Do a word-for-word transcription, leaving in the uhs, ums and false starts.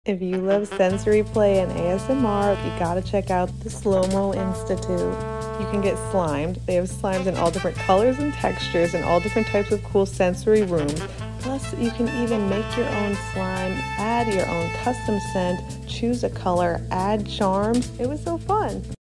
If you love sensory play and A S M R, you gotta check out the Sloomoo Institute. You can get slimed. They have slimes in all different colors and textures and all different types of cool sensory rooms. Plus, you can even make your own slime, add your own custom scent, choose a color, add charms. It was so fun.